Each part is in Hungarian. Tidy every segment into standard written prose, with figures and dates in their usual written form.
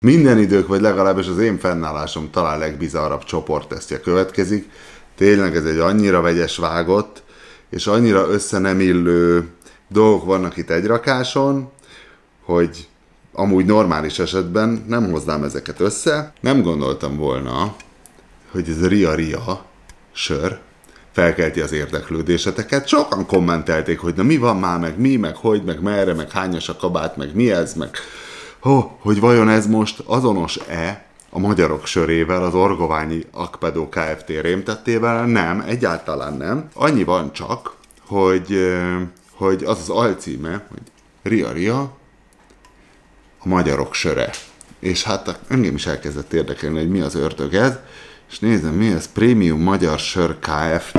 Minden idők, vagy legalábbis az én fennállásom talán legbizarrabb csoporttesztje következik. Tényleg ez egy annyira vegyes vágott, és annyira össze nem illő dolgok vannak itt egy rakáson, hogy amúgy normális esetben nem hoznám ezeket össze. Nem gondoltam volna, hogy ez a Ria sör felkelti az érdeklődéseteket. Sokan kommentelték, hogy na mi van már, meg mi, meg hogy, meg merre, meg hányas a kabát, meg mi ez, meg hogy vajon ez most azonos-e a magyarok sörével, az Orgoványi Akpedó Kft. Rémtettével? Nem, egyáltalán nem. Annyi van csak, hogy az az alcíme, hogy Ria, a magyarok söre. És hát engem is elkezdett érdekelni, hogy mi az ördög ez, és nézem, mi ez, Prémium Magyar Sör Kft.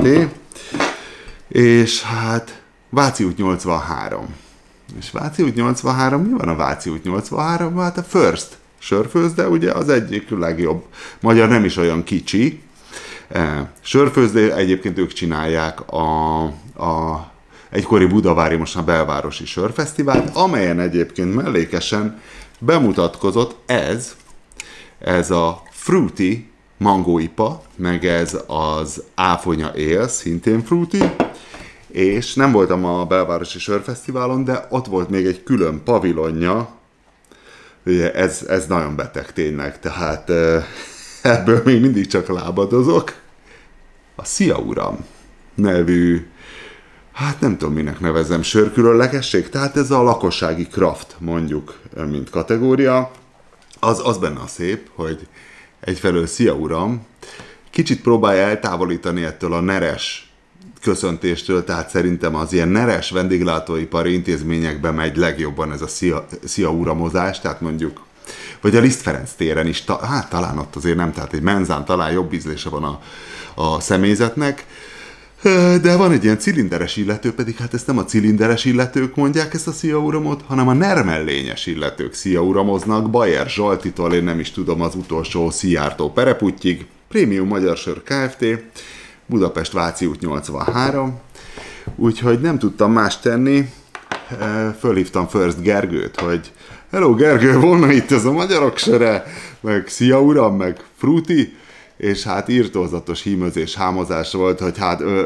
És hát Váci út 83. És Váci út 83, mi van a Váci út 83? Hát a First sörfőzde, ugye az egyik legjobb magyar, nem is olyan kicsi. Sörfőzde, egyébként ők csinálják a egykori budavári, most a belvárosi sörfesztivált, amelyen egyébként mellékesen bemutatkozott ez a Fruity mangóipa, meg ez az áfonya ale, szintén fruity, és nem voltam a belvárosi sörfesztiválon, de ott volt még egy külön pavilonja, ugye ez nagyon beteg tényleg, tehát ebből még mindig csak lábadozok. A Szia Uram nevű, hát nem tudom minek nevezem, sörkülönlegesség, tehát ez a lakossági craft mondjuk, mint kategória, az benne a szép, hogy egyfelől Szia Uram kicsit próbálja eltávolítani ettől a neres köszöntéstől, tehát szerintem az ilyen neres vendéglátóipari intézményekben megy legjobban ez a Szia Uramozás, tehát mondjuk, vagy a Liszt Ferenc téren is, hát talán ott azért nem, tehát egy menzán talán jobb ízlése van a személyzetnek, de van egy ilyen cilinderes illető, pedig hát ezt nem a cilinderes illetők mondják ezt a Szia Uramot, hanem a nermellényes illetők Szia Uramoznak, Bayer Zsoltitól, én nem is tudom, az utolsó Szijjártó Pereputtyig, Prémium Magyar Sör Kft., Budapest Váci út 83, úgyhogy nem tudtam más tenni, fölhívtam First Gergőt, hogy hello Gergő, volna itt ez a magyarok söre, meg Szia Uram, meg Fruity, és hát írtózatos hímözés, hámozás volt, hogy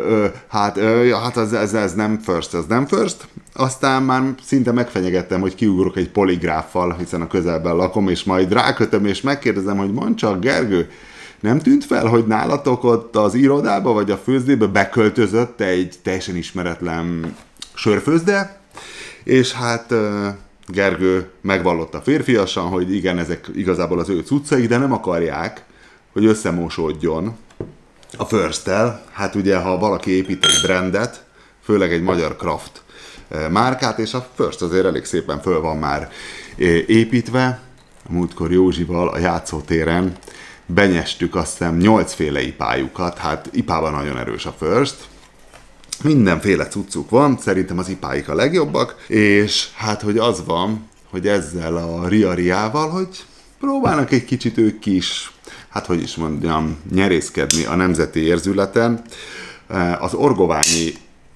ez nem first. Aztán már szinte megfenyegettem, hogy kiugrok egy poligráffal, hiszen a közelben lakom, és majd rákötöm, és megkérdezem, hogy mondd csak, Gergő, nem tűnt fel, hogy nálatok ott az irodába, vagy a főzdébe beköltözött egy teljesen ismeretlen sörfőzde, és hát Gergő megvallotta férfiasan, hogy igen, ezek igazából az ő cuccai, de nem akarják, hogy összemosódjon a First-tel. Hát ugye, ha valaki épít egy brandet, főleg egy magyar craft márkát, és a First azért elég szépen föl van már építve. A múltkor Józsival a játszótéren benyestük azt hiszem 8 féle ipájukat, hát ipában nagyon erős a First. Mindenféle cuccuk van, szerintem az ipáik a legjobbak, és hát, hogy az van, hogy ezzel a Ria-Riával, hogy próbálnak egy kicsit ők is, hát hogy is mondjam, nyerészkedni a nemzeti érzületen. Az orgoványi,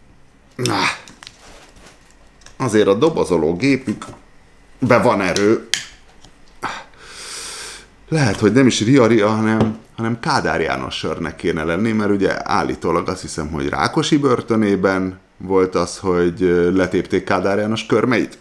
azért a dobozoló gépükben van erő. Lehet, hogy nem is Ria, hanem Kádár János sörnek kéne lenni, mert ugye állítólag azt hiszem, hogy Rákosi börtönében volt az, hogy letépték Kádár János körmeit.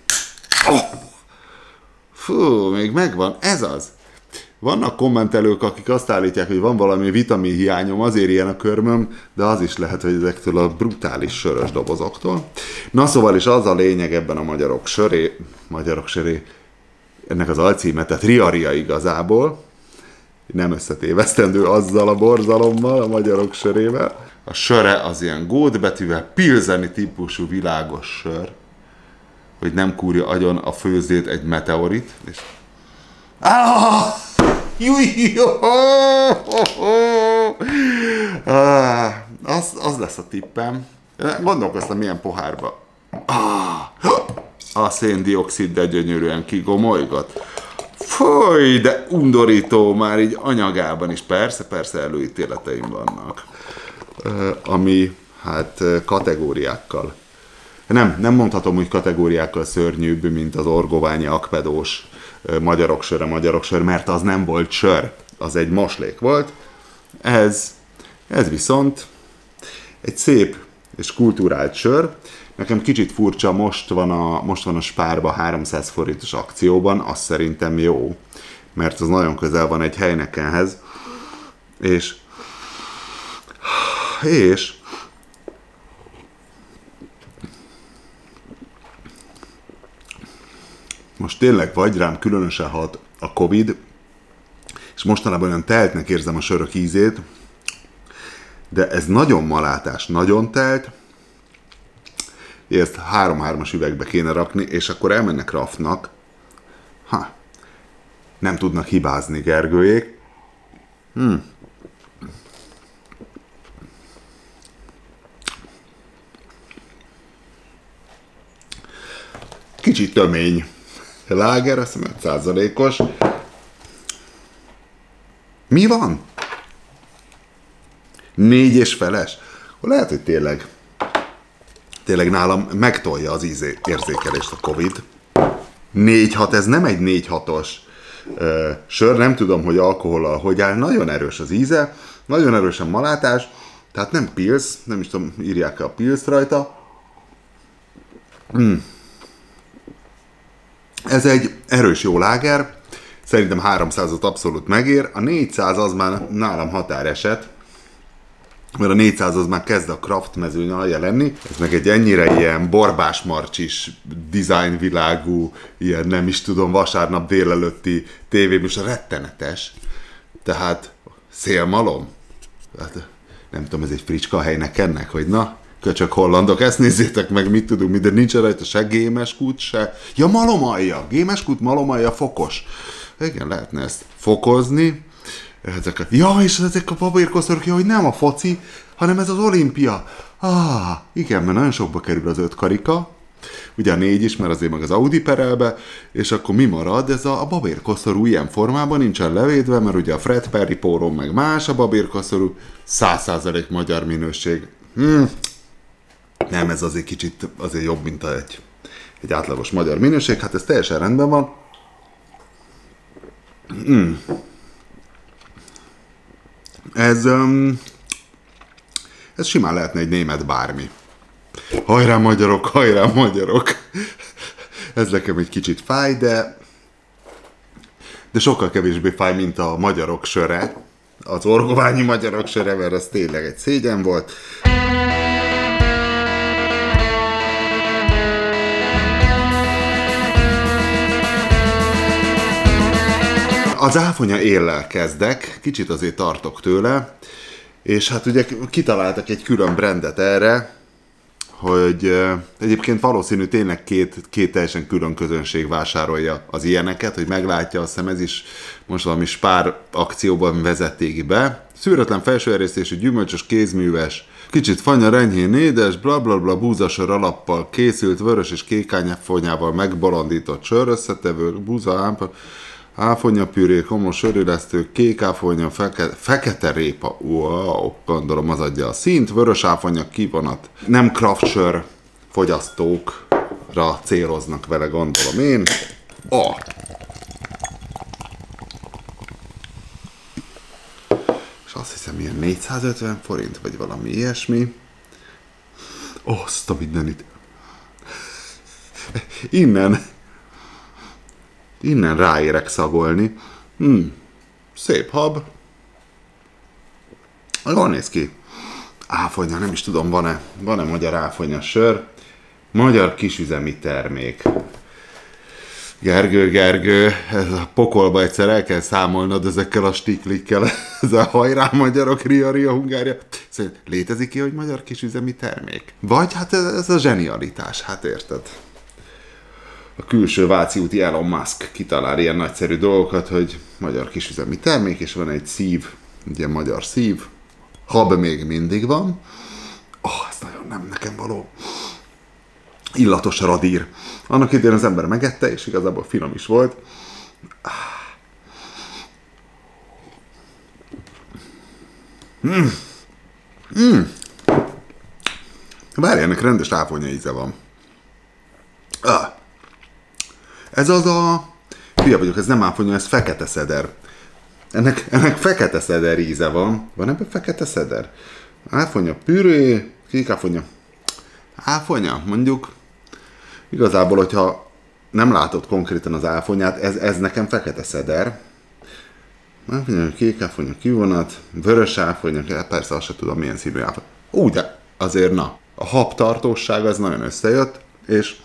Fú, még megvan, ez az. Vannak kommentelők, akik azt állítják, hogy van valami vitamin hiányom, azért ilyen a körmöm, de az is lehet, hogy ezektől a brutális sörös dobozoktól. Na szóval is az a lényeg ebben a magyarok söré, ennek az alcíme, tehát Ria igazából, nem összetévesztendő azzal a borzalommal, a magyarok sörével. A söre az ilyen gótbetűvel, pilzeni típusú világos sör, hogy nem kúrja agyon a főzdét egy meteorit, és... Az lesz a tippem. Gondolkoztam, milyen pohárba. A széndioxid, de gyönyörűen kigomolygott. Fúj, de undorító már így anyagában is. Persze előítéleteim vannak. Ami hát kategóriákkal. Nem mondhatom, hogy kategóriákkal szörnyűbb, mint az orgoványi akpedós magyarok sör, mert az nem volt sör, az egy moslék volt. Ez viszont egy szép és kulturált sör. Nekem kicsit furcsa, most van a Spárba 300 forintos akcióban, az szerintem jó, mert az nagyon közel van egy Heinekenhez, és most tényleg vagy rám különösen hat a Covid, és mostanában olyan teltnek érzem a sörök ízét, de ez nagyon malátás, nagyon telt, ezt 3-3-as üvegbe kéne rakni, és akkor elmennek Kraftnak. Nem tudnak hibázni Gergőjék. Kicsit tömény láger, azt hiszem 5%-os. Mi van? 4,5-es? Lehet, hogy tényleg nálam megtolja az érzékelést a Covid. 4,6, ez nem egy 4,6-os sör, nem tudom, hogy alkohollal hogy áll, nagyon erős az íze, nagyon erősen malátás, tehát nem Pils, nem is tudom, írják-e a Pils rajta. Ez egy erős jó láger, szerintem 300-ot abszolút megér, a 400 az már nálam határeset, mert a 400 az már kezd a Kraft mezőny alja lenni. Ez meg egy ennyire ilyen borbás marcsis, dizájnvilágú, ilyen nem is tudom, vasárnap délelőtti tévéműsor, rettenetes. Tehát szélmalom. Hát, nem tudom, ez egy fricska helynek ennek, hogy na, köcsök hollandok, ezt nézzétek meg, mit tudunk, de nincs rajta se gémeskút, se... Ja, malomalja, gémeskút, malomalja, fokos. Igen, lehetne ezt fokozni. És ezek a babérkoszorok, hogy nem a foci, hanem ez az olimpia. Igen, mert nagyon sokba kerül az 5 karika, ugye a 4 is, mert azért meg az Audi perelbe, és akkor mi marad? Ez a babérkoszorú ilyen formában nincsen levédve, mert ugye a Fred Perry póron meg más a babérkoszorú, 100% magyar minőség. Nem, ez azért kicsit azért jobb, mint egy átlagos magyar minőség, hát ez teljesen rendben van. Ez simán lehetne egy német bármi. Hajrá magyarok, hajrá magyarok! Ez nekem egy kicsit fáj, de sokkal kevésbé fáj, mint a magyarok söre. Az orgoványi magyarok söre, mert az tényleg egy szégyen volt. Az áfonya éllel kezdek, kicsit azért tartok tőle, és hát ugye kitaláltak egy külön brandet erre, hogy egyébként valószínű tényleg két teljesen külön közönség vásárolja az ilyeneket, hogy meglátja, azt hiszem ez is most valami Spár akcióban vezették be. Szűretlen felsőerésztésű, gyümölcsös, kézműves, kicsit fanyar, enyhén édes, blablabla, búzasör alappal készült, vörös és kékáfonyával megbolondított sör összetevő, búza, áfonyapüré, komos sörélesztő, kék áfonya, fekete répa, wow, gondolom az adja a színt, vörös áfonya, kivonat. Nem craft sör fogyasztókra céloznak vele, gondolom én. És azt hiszem ilyen 450 forint, vagy valami ilyesmi. Azt a mindenit. Innen ráérek szagolni. Szép hab. Jól néz ki. Áfonya, nem is tudom, van-e magyar áfonya sör. Magyar kisüzemi termék. Gergő, ez a pokolba egyszer el kell számolnod ezekkel a stiklikkel. Ez a hajrá magyarok, ria, Hungária. Szóval létezik ki, hogy magyar kisüzemi termék? Vagy hát ez a zsenialitás, hát érted? A külső Váci úti Elon Musk kitalál ilyen nagyszerű dolgokat, hogy magyar kisüzemi termék, és van egy szív, ugye magyar szív, hab még mindig van. Ez nagyon nem nekem való. Illatos radír. Annak idején az ember megette, és igazából finom is volt. Várj, ennek rendes áfonya íze van. Ez az a hülye vagyok, ez nem áfonya, ez fekete szeder. Ennek fekete szeder íze van. Van ebben fekete szeder? Áfonya püré, kék áfonya. Áfonya, mondjuk. Igazából, hogyha nem látod konkrétan az áfonyát, ez nekem fekete szeder. Áfonya, kék áfonya, kivonat, vörös áfonya, persze azt sem tudom milyen színű áfonya. Úgy, de azért na. A habtartóság az nagyon összejött, és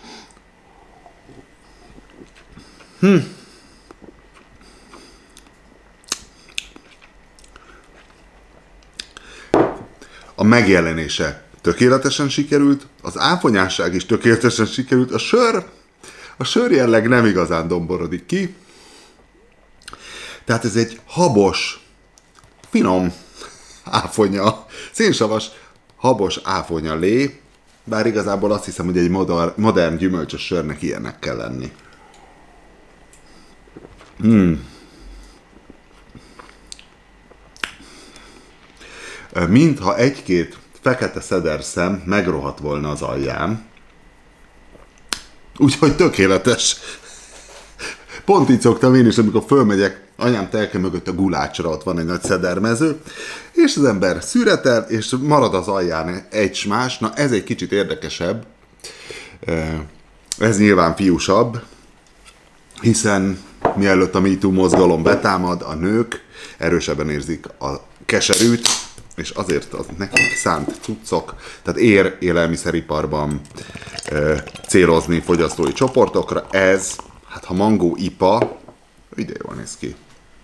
a megjelenése tökéletesen sikerült, az áfonyásság is tökéletesen sikerült, a sör jelleg nem igazán domborodik ki. Tehát ez egy habos, finom áfonya, szénsavas, habos áfonya lé, bár igazából azt hiszem, hogy egy modern gyümölcsös sörnek ilyennek kell lenni. Mintha egy-két fekete szederszem megrohadt volna az alján. Úgyhogy tökéletes. Pont így szoktam én is, amikor fölmegyek anyám telke mögött a gulácsra, ott van egy nagy szedermező, és az ember szüretel, és marad az alján egy smás. Na ez egy kicsit érdekesebb. Ez nyilván fiúsabb, hiszen mielőtt a MeToo mozgalom betámad, a nők erősebben érzik a keserűt, és azért az nekik szánt cuccok, tehát ér élelmiszeriparban célozni fogyasztói csoportokra. Ez, hát ha mangó ipa, ide jól néz ki.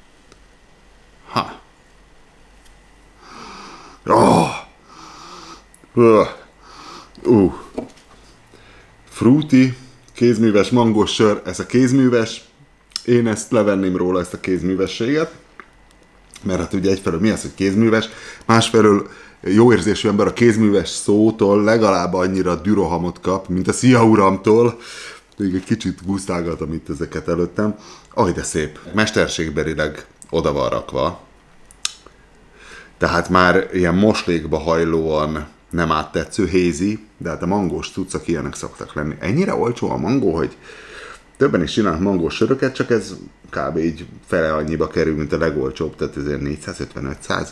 Fruity, kézműves mangós sör, ez a kézműves. Én ezt levenném róla, ezt a kézművességet. Mert hát ugye egyfelől mi az, hogy kézműves, másfelől jó érzésű ember a kézműves szótól legalább annyira dürohamot kap, mint a Szia Uramtól. Még egy kicsit gusztálgatom itt ezeket előttem. Aj, de szép. Mesterségbelileg oda van rakva. Tehát már ilyen moslékba hajlóan nem áttetsző, hézi, de hát a mangós cuccok ilyenek szoktak lenni. Ennyire olcsó a mangó, hogy többen is csinálnak mangós söröket, csak ez kb. Így fele annyiba kerül, mint a legolcsóbb, tehát ezért 450-500.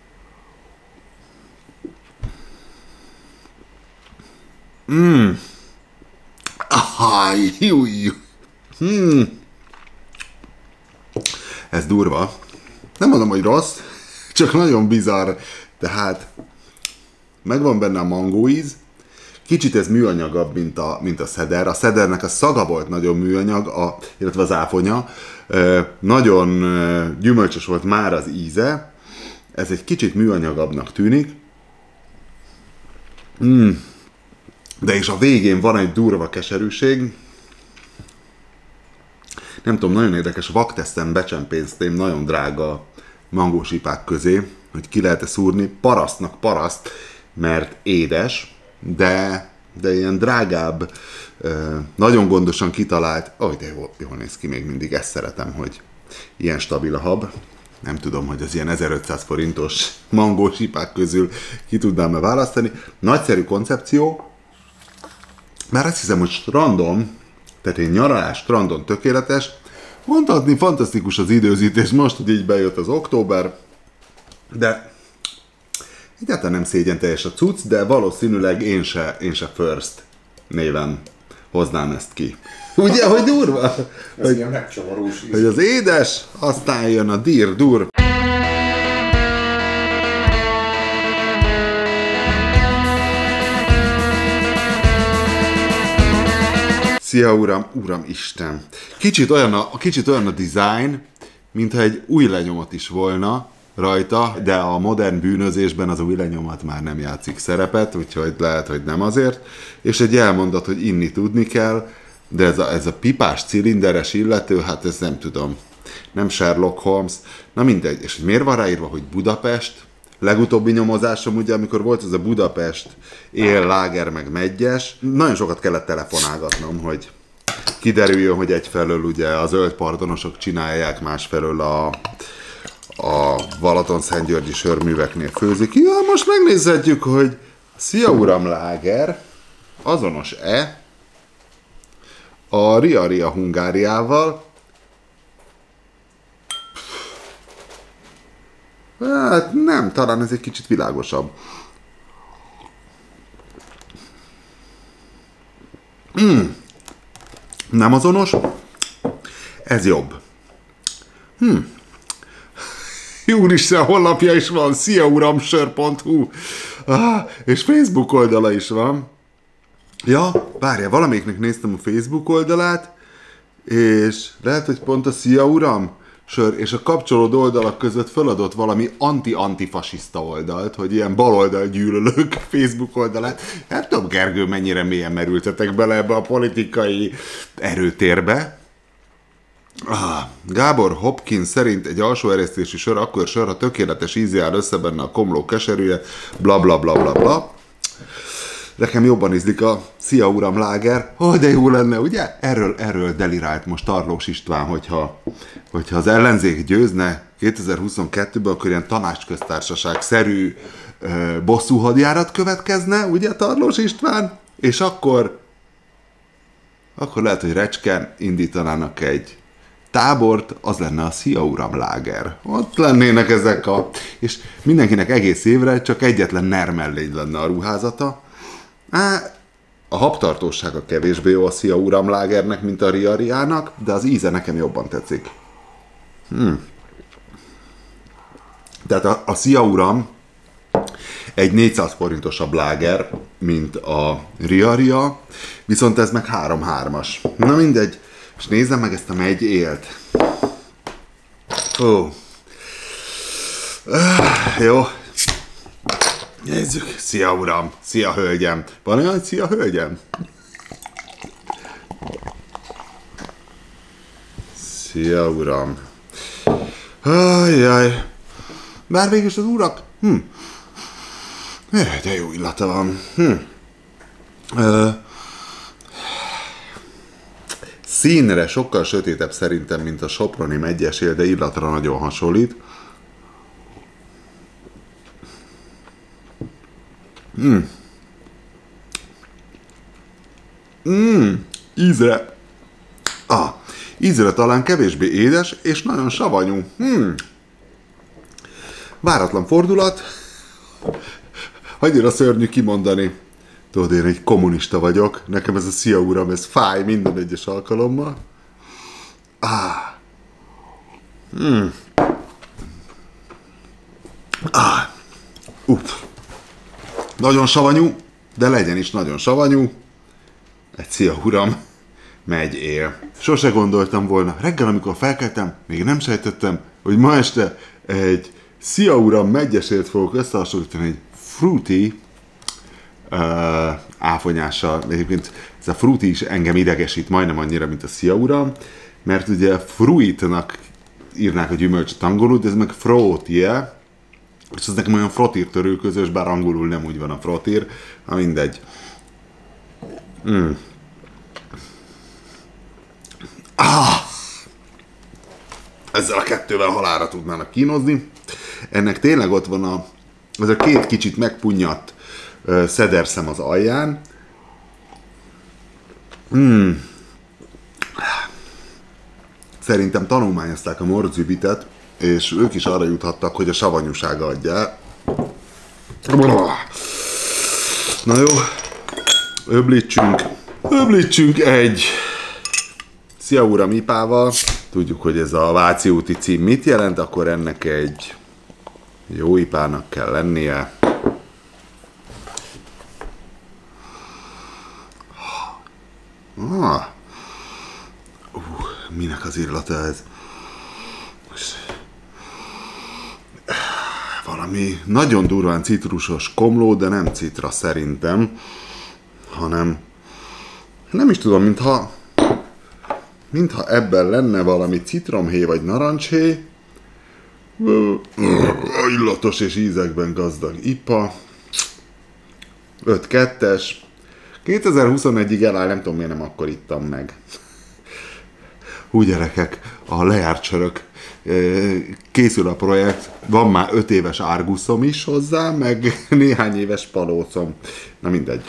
Ez durva. Nem mondom, hogy rossz, csak nagyon bizarr. Tehát megvan benne a mangó íz, kicsit ez műanyagabb, mint a szeder. A szedernek a szaga volt nagyon műanyag, illetve az áfonya. Nagyon gyümölcsös volt már az íze. Ez egy kicsit műanyagabbnak tűnik. De és a végén van egy durva keserűség. Nem tudom, nagyon érdekes, vakteszten becsempésztém nagyon drága mangósipák közé, hogy ki lehet-e szúrni. Parasztnak paraszt, mert édes, de ilyen drágább, nagyon gondosan kitalált, de jól néz ki még mindig, ezt szeretem, hogy ilyen stabil a hab. Nem tudom, hogy az ilyen 1500 forintos mangósipák közül ki tudnám-e választani. Nagyszerű koncepció, már azt hiszem, hogy strandon, tehát egy nyaralás strandon tökéletes, mondhatni fantasztikus az időzítés most, hogy így bejött az október, de egyáltalán nem szégyen teljes a cucc, de valószínűleg én se First néven hoznám ezt ki. Ugye, hogy durva? Ez ilyen megcsavarós íz. Hogy az édes, aztán jön a dur. Szia uram Isten! Kicsit olyan a design, mintha egy új lenyomat is volna rajta, de a modern bűnözésben az új lenyomat már nem játszik szerepet, úgyhogy lehet, hogy nem azért. És egy elmondat, hogy inni tudni kell, de ez a pipás cilinderes illető, hát ez nem tudom. Nem Sherlock Holmes. Na mindegy. És hogy miért van ráírva, hogy Budapest? Legutóbbi nyomozásom, ugye, amikor volt ez a Budapest él, láger, meg megyes, nagyon sokat kellett telefonálgatnom, hogy kiderüljön, hogy egyfelől ugye a zöld pardonosok csinálják, másfelől a Balatonszentgyörgyi sörműveknél főzik. Ja, most megnézhetjük, hogy Szia Uram láger azonos-e a Ria Hungáriával, Hát nem, talán ez egy kicsit világosabb. Nem azonos? Ez jobb. Úristen, honlapja is van, sziauramsör.hu, és Facebook oldala is van. Ja, várjál, valamelyiknek néztem a Facebook oldalát, és lehet, hogy pont a Szia Uram sör és a kapcsolódó oldalak között feladott valami anti-antifasiszta oldalt, hogy ilyen baloldal gyűlölők Facebook oldalát. Nem tudom, Gergő, mennyire mélyen merültetek bele ebbe a politikai erőtérbe. Gábor Hopkins szerint egy alsó eresztési sör akkor sör, ha tökéletes íze áll össze benne a komló keserűje, bla bla bla bla bla. Nekem jobban ízlik a Szia Uram láger. De jó lenne, ugye? Erről delirált most Tarlós István, hogyha az ellenzék győzne 2022-ben, akkor ilyen tanácsköztársaság-szerű bosszú hadjárat következne, ugye Tarlós István? És akkor lehet, hogy Recskén indítanának egy tábort, az lenne a Szia Uram láger. Ott lennének ezek és mindenkinek egész évre csak egyetlen nermellény lenne a ruházata. A habtartósága kevésbé jó a Szia Uram lágernek, mint a Riariának, de az íze nekem jobban tetszik. Tehát a Szia Uram egy 400 forintosabb láger, mint a Riaria, viszont ez meg 3-3-as. Na mindegy, és nézzem meg ezt a megy élt. Jó. Nézzük. Szia Uram, szia hölgyem. Van olyan, szia hölgyem? Szia Uram. Ajjaj. Bár végül az urak... De jó illata van. Színre sokkal sötétebb szerintem, mint a soproni megyesél, de illatra nagyon hasonlít. Ízre. Ízre talán kevésbé édes, és nagyon savanyú. Váratlan fordulat. Annyira szörnyű kimondani. Tudod, én egy kommunista vagyok. Nekem ez a Szia Uram, ez fáj minden egyes alkalommal. Nagyon savanyú, de legyen is nagyon savanyú. Egy Szia Uram megy él. Sose gondoltam volna. Reggel, amikor felkeltem, még nem sejtettem, hogy ma este egy Szia Uram megyesélt fogok összehasonlítani egy fruity áfonyással. Egyébként ez a fruity is engem idegesít majdnem annyira, mint a Szia Uram, mert ugye fruitnak írnák a gyümölcsöt angolul, de ez meg frotie, és ez nekem olyan frotír törőközös, bár angolul nem úgy van a frotír, mindegy. Ezzel a kettővel halálra tudnának kínozni. Ennek tényleg ott van az a két kicsit megpunnyadt szederszem az alján. Szerintem tanulmányozták a morzübitet, és ők is arra juthattak, hogy a savanyúsága adja. Na jó, öblítsünk egy Szia Uram ipával. Tudjuk, hogy ez a Váci úti cím mit jelent, akkor ennek egy jó ipának kell lennie. Minek az illata ez? Valami nagyon durván citrusos komló, de nem citra szerintem, hanem nem is tudom, mintha ebben lenne valami citromhéj vagy narancshéj. Illatos és ízekben gazdag ipa. 5-2-es. 2021-ig eláll, nem tudom miért nem akkor ittam meg. Hú gyerekek, a lejárt sörök. Készül a projekt, van már 5 éves árguszom is hozzá, meg néhány éves palócom. Na mindegy.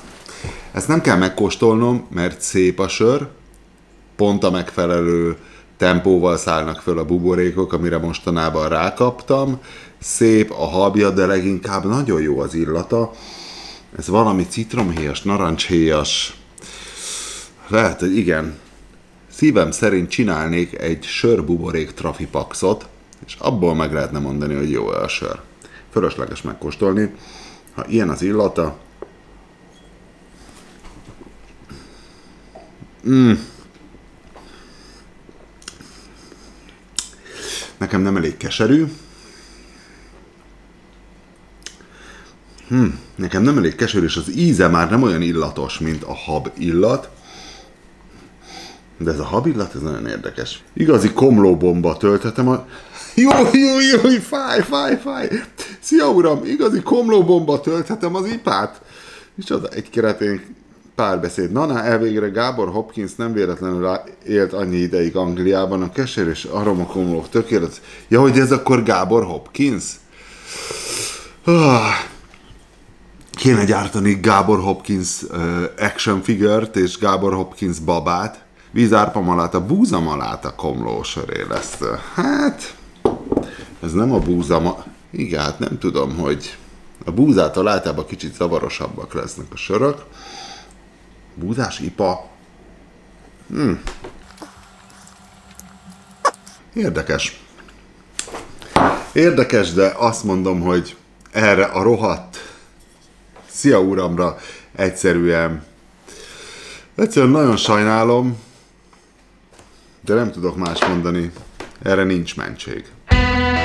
Ezt nem kell megkóstolnom, mert szép a sör, pont a megfelelő tempóval szállnak föl a buborékok, amire mostanában rákaptam. Szép a habja, de leginkább nagyon jó az illata. Ez valami citromhéjas, narancshéjas. Lehet, hogy igen. Szívem szerint csinálnék egy sörbuborék trafipaxot, és abból meg lehetne mondani, hogy jó a sör. Fölösleges megkóstolni. Ha ilyen az illata... Nekem nem elég keserű. Nekem nem elég keserű, és az íze már nem olyan illatos, mint a hab illat. De ez a hab illat, ez nagyon érdekes. Igazi komlóbomba tölthetem a... Jó, fáj. Szia uram, igazi komlóbomba tölthetem az ipát. Micsoda egy keretén párbeszéd. Na, elvégre Gábor Hopkins nem véletlenül élt annyi ideig Angliában, a keserű és aromakomlók tökéletes. Ja, hogy ez akkor Gábor Hopkins? Kéne gyártani Gábor Hopkins action figure-t és Gábor Hopkins babát. Vízárpamaláta, búzamaláta komlósöré lesz. Hát, ez nem a igen, hát nem tudom, hogy a búzától általában kicsit zavarosabbak lesznek a sörök. Búzás ipa. Érdekes. Érdekes, de azt mondom, hogy erre a rohadt szia uramra egyszerűen nagyon sajnálom, de nem tudok más mondani. Erre nincs mentség.